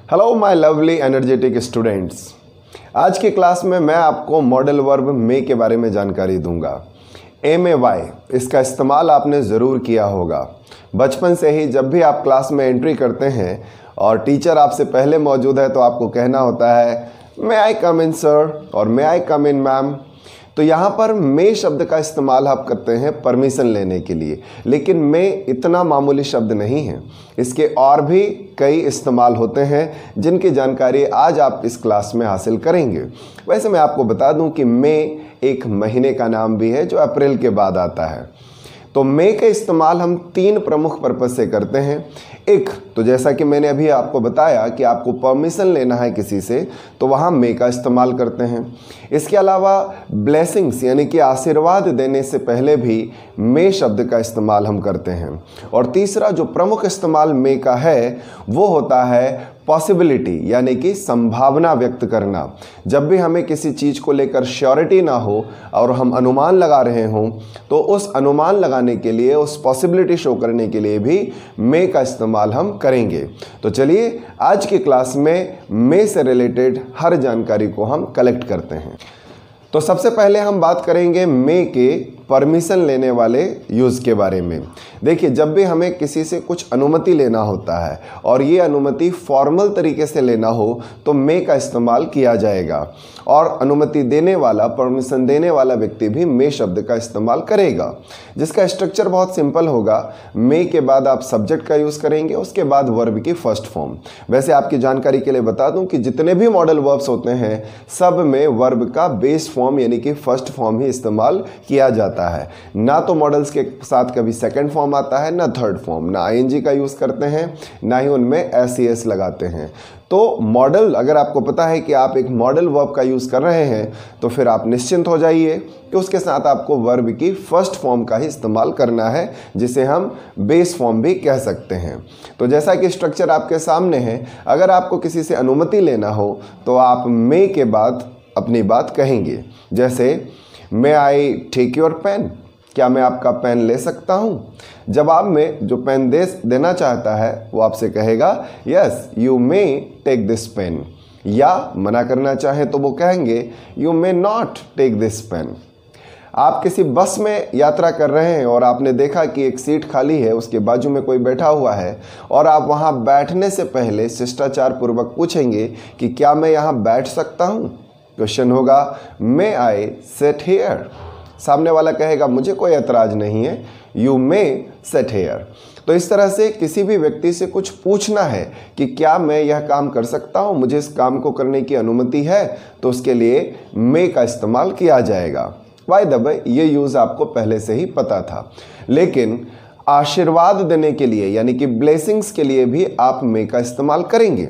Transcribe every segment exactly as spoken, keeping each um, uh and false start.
Hello my lovely energetic students. आज की class में मैं आपको मॉडल वर्ब मे के बारे में जानकारी दूंगा। एम ए वाई, इसका इस्तेमाल आपने ज़रूर किया होगा। बचपन से ही जब भी आप क्लास में एंट्री करते हैं और टीचर आपसे पहले मौजूद है तो आपको कहना होता है मे आई कम इन सर और मे आई कम इन मैम। तो यहाँ पर मे शब्द का इस्तेमाल आप करते हैं परमिशन लेने के लिए, लेकिन मे इतना मामूली शब्द नहीं है। इसके और भी कई इस्तेमाल होते हैं जिनकी जानकारी आज आप इस क्लास में हासिल करेंगे। वैसे मैं आपको बता दूं कि मे एक महीने का नाम भी है जो अप्रैल के बाद आता है। तो मे का इस्तेमाल हम तीन प्रमुख पर्पस से करते हैं। एक तो जैसा कि मैंने अभी आपको बताया कि आपको परमिशन लेना है किसी से, तो वहाँ मे का इस्तेमाल करते हैं। इसके अलावा ब्लेसिंग्स यानी कि आशीर्वाद देने से पहले भी मे शब्द का इस्तेमाल हम करते हैं। और तीसरा जो प्रमुख इस्तेमाल मे का है वो होता है पॉसिबिलिटी यानी कि संभावना व्यक्त करना। जब भी हमें किसी चीज़ को लेकर श्योरिटी ना हो और हम अनुमान लगा रहे हों, तो उस अनुमान लगाने के लिए, उस पॉसिबिलिटी शो करने के लिए भी मे का इस्तेमाल हम करेंगे। तो चलिए आज की क्लास में मे से रिलेटेड हर जानकारी को हम कलेक्ट करते हैं। तो सबसे पहले हम बात करेंगे मे के परमिशन लेने वाले यूज़ के बारे में। देखिए, जब भी हमें किसी से कुछ अनुमति लेना होता है और ये अनुमति फॉर्मल तरीके से लेना हो तो मे का इस्तेमाल किया जाएगा, और अनुमति देने वाला, परमिशन देने वाला व्यक्ति भी मे शब्द का इस्तेमाल करेगा, जिसका स्ट्रक्चर बहुत सिंपल होगा। मे के बाद आप सब्जेक्ट का यूज़ करेंगे, उसके बाद वर्ब की फर्स्ट फॉर्म। वैसे आपकी जानकारी के लिए बता दूं कि जितने भी मॉडल वर्ब्स होते हैं सब में वर्ब का बेस फॉर्म यानी कि फर्स्ट फॉर्म ही इस्तेमाल किया जाता है। ना तो मॉडल्स के साथ कभी सेकंड फॉर्म आता है, ना थर्ड फॉर्म, ना आईएनजी का यूज़ करते हैं, ना ही उनमें एस ई एस लगाते हैं। तो मॉडल, अगर आपको पता है कि आप एक मॉडल वर्ब का यूज़ कर रहे हैं तो फिर आप निश्चिंत हो जाइए कि उसके साथ आपको वर्ब की फर्स्ट फॉर्म का ही इस्तेमाल करना है, जिसे हम बेस फॉर्म भी कह सकते हैं। तो जैसा कि स्ट्रक्चर आपके सामने है, अगर आपको किसी से अनुमति लेना हो तो आप मे के बाद अपनी बात कहेंगे। जैसे may I take your pen, क्या मैं आपका पेन ले सकता हूँ? जवाब में जो पेन दे देना चाहता है वो आपसे कहेगा yes you may take this pen, या मना करना चाहे तो वो कहेंगे you may not take this pen. आप किसी बस में यात्रा कर रहे हैं और आपने देखा कि एक सीट खाली है, उसके बाजू में कोई बैठा हुआ है, और आप वहाँ बैठने से पहले शिष्टाचार पूर्वक पूछेंगे कि क्या मैं यहाँ बैठ सकता हूँ? क्वेश्चन होगा मे आई सिट हियर। सामने वाला कहेगा मुझे कोई एतराज़ नहीं है, यू मे सिट हियर। तो इस तरह से किसी भी व्यक्ति से कुछ पूछना है कि क्या मैं यह काम कर सकता हूँ, मुझे इस काम को करने की अनुमति है, तो उसके लिए मे का इस्तेमाल किया जाएगा। बाय द वे, ये यूज़ आपको पहले से ही पता था, लेकिन आशीर्वाद देने के लिए यानी कि ब्लेसिंग्स के लिए भी आप मे का इस्तेमाल करेंगे,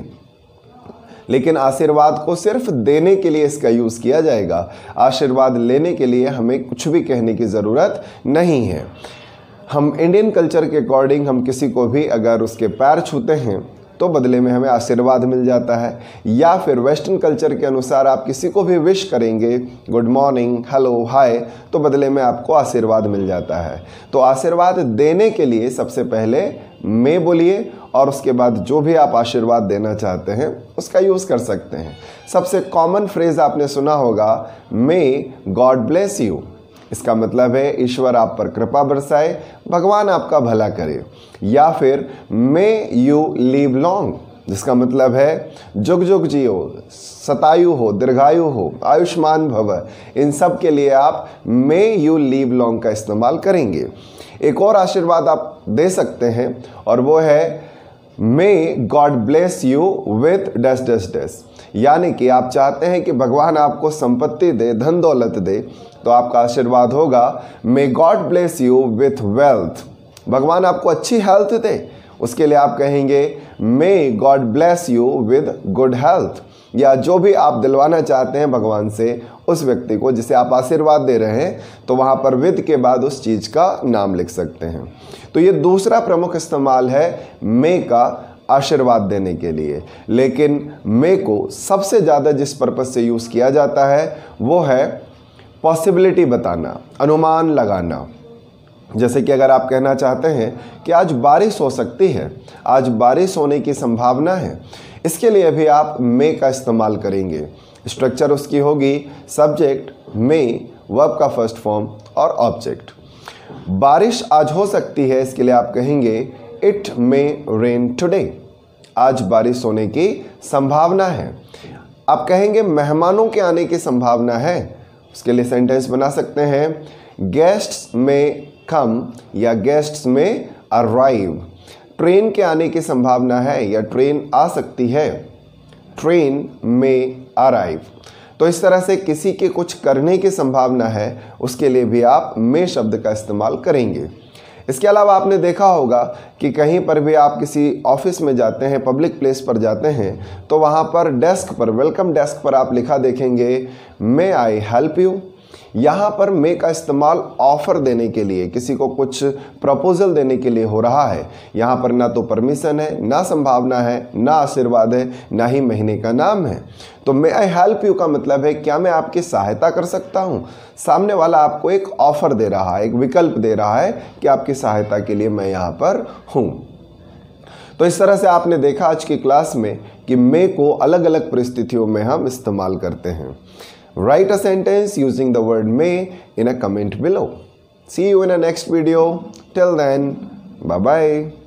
लेकिन आशीर्वाद को सिर्फ देने के लिए इसका यूज़ किया जाएगा। आशीर्वाद लेने के लिए हमें कुछ भी कहने की ज़रूरत नहीं है। हम इंडियन कल्चर के अकॉर्डिंग हम किसी को भी अगर उसके पैर छूते हैं तो बदले में हमें आशीर्वाद मिल जाता है, या फिर वेस्टर्न कल्चर के अनुसार आप किसी को भी विश करेंगे गुड मॉर्निंग, हेलो, हाय, तो बदले में आपको आशीर्वाद मिल जाता है। तो आशीर्वाद देने के लिए सबसे पहले मे बोलिए, और उसके बाद जो भी आप आशीर्वाद देना चाहते हैं उसका यूज़ कर सकते हैं। सबसे कॉमन फ्रेज़ आपने सुना होगा मे गॉड ब्लेस यू। इसका मतलब है ईश्वर आप पर कृपा बरसाए, भगवान आपका भला करे। या फिर मे यू लिव लॉन्ग, जिसका मतलब है जुग जुग जियो, शतायु हो, दीर्घायु हो, आयुष्मान भव। इन सब के लिए आप मे यू लिव लॉन्ग का इस्तेमाल करेंगे। एक और आशीर्वाद आप दे सकते हैं और वो है may God bless you with dash dash dash, यानी कि आप चाहते हैं कि भगवान आपको संपत्ति दे, धन दौलत दे, तो आपका आशीर्वाद होगा may God bless you with wealth. भगवान आपको अच्छी हेल्थ दे, उसके लिए आप कहेंगे may God bless you with good health. या जो भी आप दिलवाना चाहते हैं भगवान से उस व्यक्ति को जिसे आप आशीर्वाद दे रहे हैं, तो वहाँ पर विद के बाद उस चीज़ का नाम लिख सकते हैं। तो ये दूसरा प्रमुख इस्तेमाल है मे का आशीर्वाद देने के लिए। लेकिन मे को सबसे ज़्यादा जिस पर्पज़ से यूज़ किया जाता है वो है पॉसिबिलिटी बताना, अनुमान लगाना। जैसे कि अगर आप कहना चाहते हैं कि आज बारिश हो सकती है, आज बारिश होने की संभावना है, इसके लिए भी आप मे का इस्तेमाल करेंगे। स्ट्रक्चर उसकी होगी सब्जेक्ट, मे, वर्ब का फर्स्ट फॉर्म और ऑब्जेक्ट। बारिश आज हो सकती है, इसके लिए आप कहेंगे इट मे रेन टुडे। आज बारिश होने की संभावना है। आप कहेंगे मेहमानों के आने की संभावना है, उसके लिए सेंटेंस बना सकते हैं गेस्ट्स में कम या गेस्ट्स में अराइव। ट्रेन के आने की संभावना है या ट्रेन आ सकती है, ट्रेन में अराइव। तो इस तरह से किसी के कुछ करने की संभावना है, उसके लिए भी आप मे शब्द का इस्तेमाल करेंगे। इसके अलावा आपने देखा होगा कि कहीं पर भी आप किसी ऑफिस में जाते हैं, पब्लिक प्लेस पर जाते हैं, तो वहाँ पर डेस्क पर, वेलकम डेस्क पर आप लिखा देखेंगे मे आई हेल्प यू। यहाँ पर मे का इस्तेमाल ऑफ़र देने के लिए, किसी को कुछ प्रपोजल देने के लिए हो रहा है। यहाँ पर ना तो परमिशन है, ना संभावना है, ना आशीर्वाद है, ना ही महीने का नाम है। तो मे आई हेल्प यू का मतलब है क्या मैं आपकी सहायता कर सकता हूँ। सामने वाला आपको एक ऑफ़र दे रहा है, एक विकल्प दे रहा है कि आपकी सहायता के लिए मैं यहाँ पर हूँ। तो इस तरह से आपने देखा आज की क्लास में कि मे को अलग अलग परिस्थितियों में हम इस्तेमाल करते हैं। Write a sentence using the word may in a comment below. See you in a next video. Till then, bye bye.